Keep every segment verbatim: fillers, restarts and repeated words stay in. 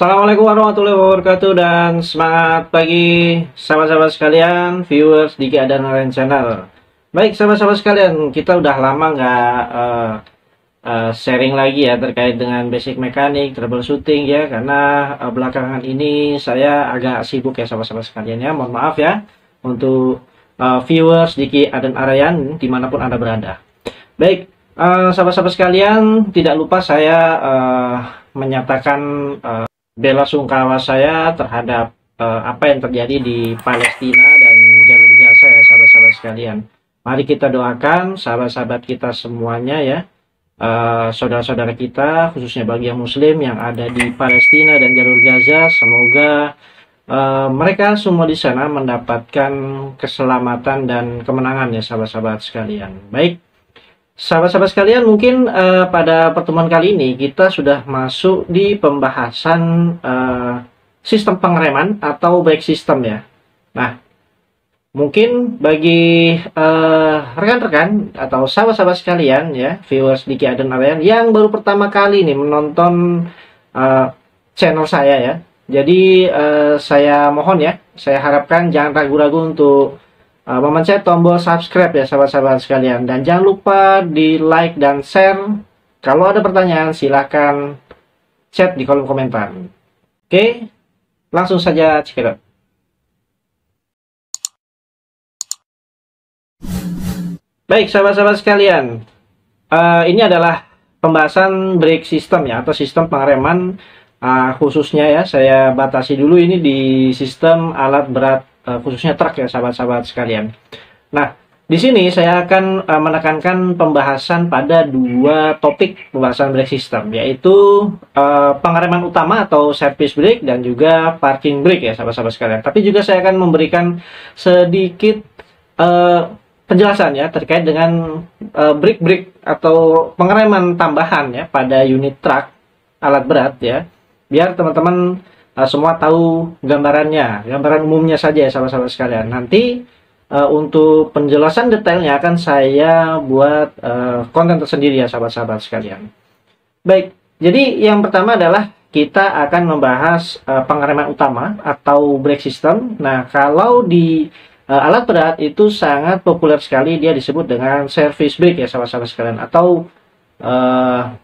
Assalamualaikum warahmatullahi wabarakatuh dan semangat pagi sahabat-sahabat sekalian, viewers di Keadaan Narayan Channel. Baik sahabat-sahabat sekalian, kita udah lama nggak uh, uh, sharing lagi ya terkait dengan basic mekanik, troubleshooting ya, karena uh, belakangan ini saya agak sibuk ya sahabat-sahabat sekalian ya. Mohon maaf ya untuk uh, viewers di Keadaan Narayan dimanapun Anda berada. Baik, uh, sahabat-sahabat sekalian, tidak lupa saya uh, menyatakan uh, bela sungkawa saya terhadap uh, apa yang terjadi di Palestina dan jalur Gaza ya sahabat-sahabat sekalian. Mari kita doakan sahabat-sahabat kita semuanya ya, saudara-saudara uh, kita khususnya bagi yang muslim yang ada di Palestina dan jalur Gaza, semoga uh, mereka semua di sana mendapatkan keselamatan dan kemenangan ya sahabat-sahabat sekalian. Baik, sahabat-sahabat sekalian, mungkin uh, pada pertemuan kali ini kita sudah masuk di pembahasan uh, sistem pengereman atau brake system ya. Nah, mungkin bagi rekan-rekan uh, atau sahabat-sahabat sekalian ya, viewers di Keadaan Narayan yang baru pertama kali nih menonton uh, channel saya ya. Jadi uh, saya mohon ya, saya harapkan jangan ragu-ragu untuk Uh, memencet tombol subscribe ya sahabat-sahabat sekalian, dan jangan lupa di like dan share. Kalau ada pertanyaan silahkan chat di kolom komentar. Oke, langsung saja cekidot. Baik sahabat-sahabat sekalian, uh, ini adalah pembahasan brake system ya, atau sistem pengereman uh, khususnya ya. Saya batasi dulu ini di sistem alat berat Uh, khususnya truk ya sahabat-sahabat sekalian. Nah, di sini saya akan uh, menekankan pembahasan pada dua topik pembahasan brake system, yaitu uh, pengereman utama atau service brake dan juga parking brake ya sahabat-sahabat sekalian. Tapi juga saya akan memberikan sedikit uh, penjelasan ya terkait dengan uh, brake-brake atau pengereman tambahan ya pada unit truk alat berat ya, biar teman-teman Uh, semua tahu gambarannya, gambaran umumnya saja ya sahabat-sahabat sekalian. Nanti uh, untuk penjelasan detailnya akan saya buat uh, konten tersendiri ya sahabat-sahabat sekalian. Baik, jadi yang pertama adalah kita akan membahas uh, pengereman utama atau brake system. Nah, kalau di uh, alat berat itu sangat populer sekali, dia disebut dengan service brake ya sahabat-sahabat sekalian, atau uh,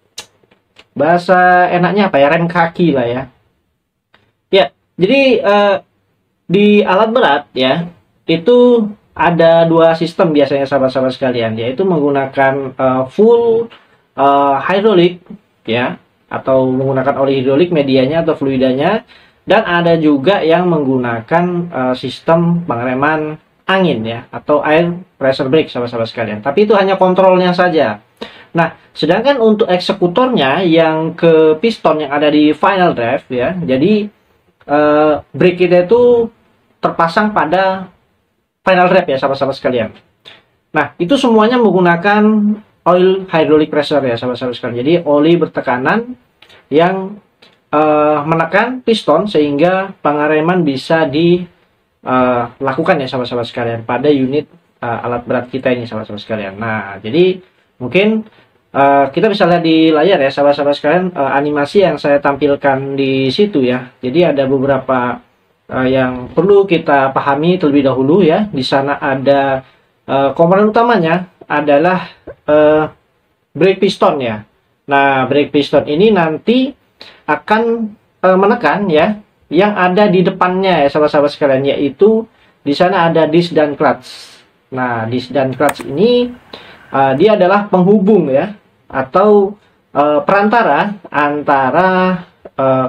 bahasa enaknya apa ya, rem kaki lah ya. Ya, jadi uh, di alat berat ya, itu ada dua sistem biasanya sahabat-sahabat sekalian, yaitu menggunakan uh, full uh, hidrolik ya, atau menggunakan oli hidrolik medianya atau fluidanya, dan ada juga yang menggunakan uh, sistem pengereman angin ya, atau air pressure brake sahabat-sahabat sekalian. Tapi itu hanya kontrolnya saja. Nah, sedangkan untuk eksekutornya yang ke piston yang ada di final drive ya, jadi Uh, brake kita itu terpasang pada final drive ya sahabat-sahabat sekalian. Nah, itu semuanya menggunakan oil hydraulic pressure ya sahabat-sahabat sekalian. Jadi oli bertekanan yang uh, menekan piston sehingga pengereman bisa dilakukan uh, ya sahabat-sahabat sekalian pada unit uh, alat berat kita ini sahabat-sahabat sekalian. Nah, jadi mungkin Uh, kita bisa lihat di layar ya sahabat-sahabat sekalian, uh, animasi yang saya tampilkan di situ ya. Jadi ada beberapa uh, yang perlu kita pahami terlebih dahulu ya. Di sana ada uh, komponen utamanya adalah uh, brake piston ya. Nah, brake piston ini nanti akan uh, menekan ya yang ada di depannya ya sahabat-sahabat sekalian, yaitu di sana ada disc dan clutch. Nah, disc dan clutch ini uh, dia adalah penghubung ya, atau uh, perantara antara uh,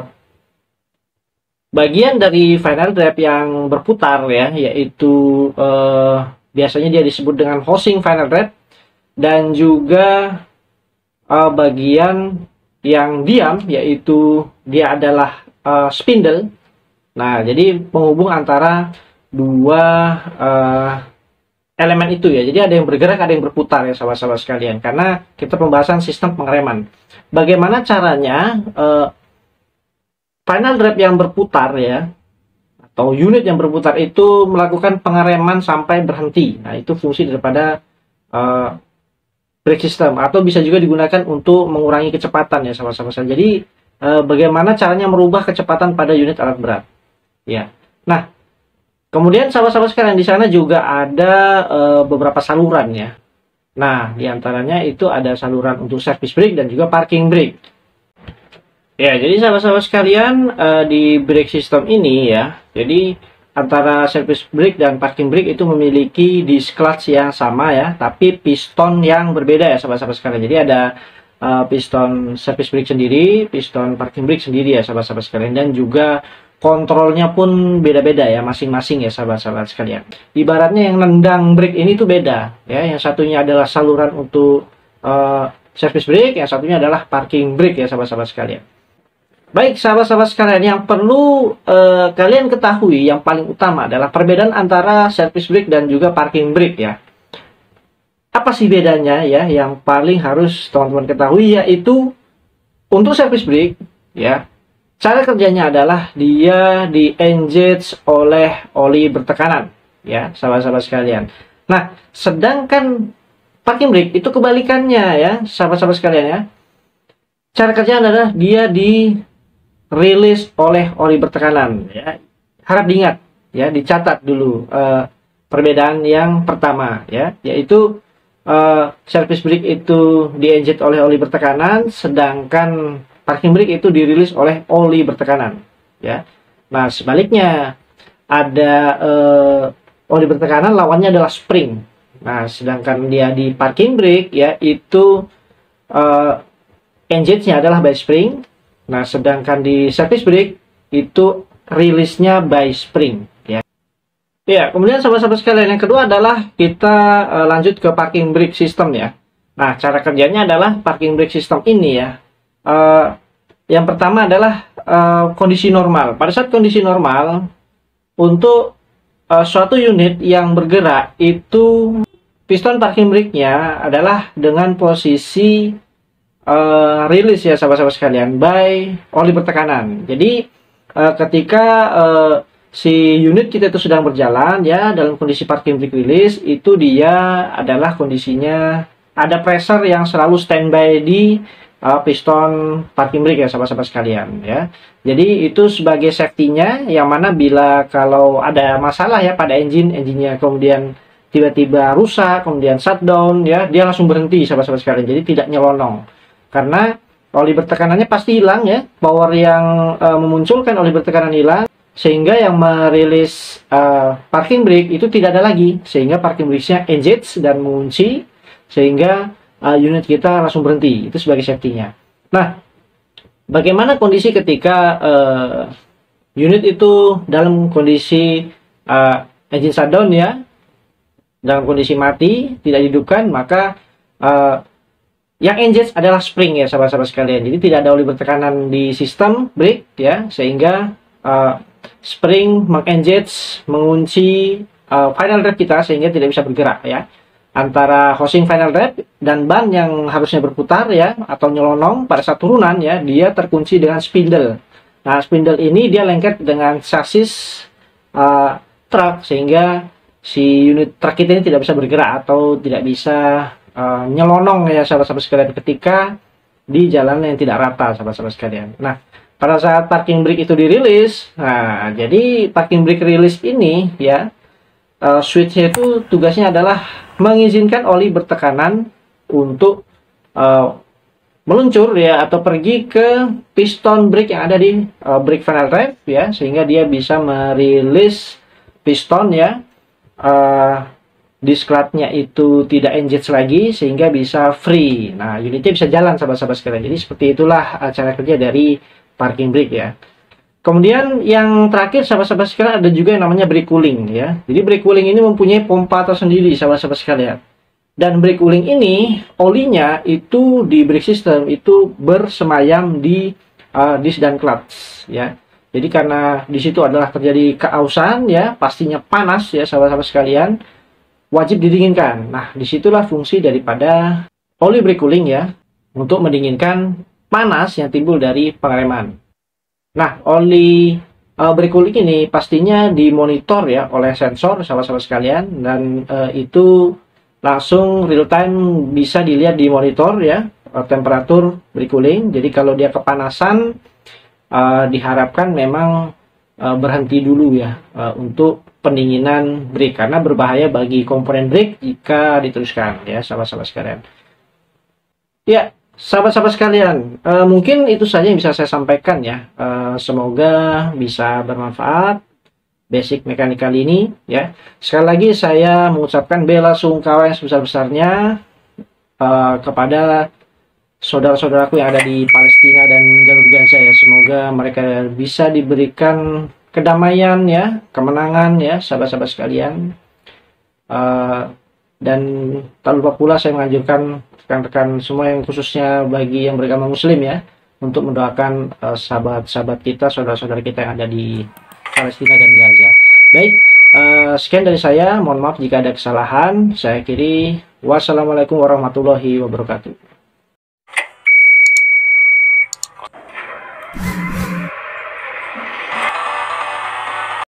bagian dari final drive yang berputar ya, yaitu uh, biasanya dia disebut dengan housing final drive, dan juga uh, bagian yang diam, yaitu dia adalah uh, spindle. Nah, jadi penghubung antara dua uh, elemen itu ya. Jadi ada yang bergerak, ada yang berputar ya sahabat-sahabat sekalian, karena kita pembahasan sistem pengereman. Bagaimana caranya uh, final drive yang berputar ya, atau unit yang berputar itu melakukan pengereman sampai berhenti. Nah, itu fungsi daripada uh, brake system, atau bisa juga digunakan untuk mengurangi kecepatan ya sahabat-sahabat sekalian. Jadi uh, bagaimana caranya merubah kecepatan pada unit alat berat. Ya. Nah, kemudian sahabat-sahabat sekalian di sana juga ada uh, beberapa saluran ya. Nah, diantaranya itu ada saluran untuk service brake dan juga parking brake. Ya, jadi sahabat-sahabat sekalian uh, di brake system ini ya, jadi antara service brake dan parking brake itu memiliki disc clutch yang sama ya, tapi piston yang berbeda ya sahabat-sahabat sekalian. Jadi ada uh, piston service brake sendiri, piston parking brake sendiri ya sahabat-sahabat sekalian, dan juga kontrolnya pun beda-beda ya masing-masing ya sahabat-sahabat sekalian. Ibaratnya yang nendang brake ini tuh beda ya, yang satunya adalah saluran untuk uh, service brake, yang satunya adalah parking brake ya sahabat-sahabat sekalian. Baik sahabat-sahabat sekalian, yang perlu uh, kalian ketahui yang paling utama adalah perbedaan antara service brake dan juga parking brake ya. Apa sih bedanya ya yang paling harus teman-teman ketahui, yaitu untuk service brake ya, cara kerjanya adalah dia di engage oleh oli bertekanan ya sahabat-sahabat sekalian. Nah, sedangkan parking brake itu kebalikannya ya sahabat-sahabat sekalian ya. Cara kerjanya adalah dia di rilis oleh oli bertekanan ya. Harap diingat ya, dicatat dulu uh, perbedaan yang pertama ya, yaitu uh, service brake itu di-engage oleh oli bertekanan, sedangkan parking brake itu dirilis oleh oli bertekanan ya. Nah, sebaliknya ada uh, oli bertekanan lawannya adalah spring. Nah, sedangkan dia di parking brake ya itu uh, engage-nya adalah by spring. Nah, sedangkan di service brake itu rilisnya by spring ya. Ya, kemudian sahabat-sahabat sekalian yang kedua adalah kita uh, lanjut ke parking brake system ya. Nah, cara kerjanya adalah parking brake system ini ya. Uh, yang pertama adalah uh, kondisi normal. Pada saat kondisi normal, untuk uh, suatu unit yang bergerak itu piston parking brake-nya adalah dengan posisi Uh, rilis ya sahabat-sahabat sekalian by oli bertekanan. Jadi uh, ketika uh, si unit kita itu sedang berjalan ya dalam kondisi parking brake release, itu dia adalah kondisinya ada pressure yang selalu standby di uh, piston parking brake ya sahabat-sahabat sekalian ya. Jadi itu sebagai safety-nya, yang mana bila kalau ada masalah ya pada engine, engine-nya kemudian tiba-tiba rusak, kemudian shutdown ya, dia langsung berhenti sahabat-sahabat sekalian. Jadi tidak nyelonong. Karena oli bertekanannya pasti hilang ya, power yang uh, memunculkan oli bertekanan hilang, sehingga yang merilis uh, parking brake itu tidak ada lagi, sehingga parking brake-nya engage dan mengunci, sehingga uh, unit kita langsung berhenti. Itu sebagai safety-nya. Nah, bagaimana kondisi ketika uh, unit itu dalam kondisi uh, engine shutdown ya, dalam kondisi mati, tidak dihidupkan, maka uh, yang engage adalah spring ya sahabat-sahabat sekalian. Jadi tidak ada oli bertekanan di sistem brake ya, sehingga uh, spring mengengage, mengunci uh, final wrap kita sehingga tidak bisa bergerak ya. Antara housing final wrap dan ban yang harusnya berputar ya atau nyelonong pada saat turunan ya, dia terkunci dengan spindle. Nah, spindle ini dia lengket dengan sasis uh, truk, sehingga si unit truk kita ini tidak bisa bergerak atau tidak bisa Uh, nyelonong ya sahabat-sahabat sekalian ketika di jalan yang tidak rata sahabat-sahabat sekalian. Nah, pada saat parking brake itu dirilis, nah jadi parking brake release ini ya, uh, switch-nya itu tugasnya adalah mengizinkan oli bertekanan untuk uh, meluncur ya atau pergi ke piston brake yang ada di uh, brake final wrap ya, sehingga dia bisa merilis piston ya. Uh, Disc clutch-nya itu tidak engage lagi sehingga bisa free. Nah, unitnya bisa jalan sahabat-sahabat sekalian. Jadi seperti itulah cara kerja dari parking brake ya. Kemudian yang terakhir sahabat-sahabat sekalian, ada juga yang namanya brake cooling ya. Jadi brake cooling ini mempunyai pompa tersendiri sahabat-sahabat sekalian. Dan brake cooling ini olinya itu di brake system itu bersemayam di uh, disc dan clutch ya. Jadi karena di situ adalah terjadi keausan ya, pastinya panas ya sahabat-sahabat sekalian, wajib didinginkan. Nah, disitulah fungsi daripada oli brake cooling ya, untuk mendinginkan panas yang timbul dari pengereman. Nah, oli uh, brake cooling ini pastinya dimonitor ya oleh sensor sahabat-sahabat sekalian, dan uh, itu langsung real time bisa dilihat di monitor ya, uh, temperatur break cooling. Jadi kalau dia kepanasan, uh, diharapkan memang uh, berhenti dulu ya uh, untuk pendinginan brake, karena berbahaya bagi komponen brake jika diteruskan ya sahabat-sahabat sekalian. Ya, sahabat-sahabat sekalian, uh, mungkin itu saja yang bisa saya sampaikan ya. Uh, semoga bisa bermanfaat basic mekanikal ini ya. Sekali lagi saya mengucapkan bela sungkawa yang sebesar-besarnya uh, kepada saudara-saudaraku yang ada di Palestina dan jalur Gaza ya. Semoga mereka bisa diberikan kedamaian ya, kemenangan ya sahabat-sahabat sekalian. Uh, dan tak lupa pula saya menganjurkan rekan-rekan semua yang khususnya bagi yang beragama muslim ya, untuk mendoakan sahabat-sahabat uh, kita, saudara-saudara kita yang ada di Palestina dan Gaza. Baik, uh, sekian dari saya, mohon maaf jika ada kesalahan. Saya akhiri, wassalamualaikum warahmatullahi wabarakatuh.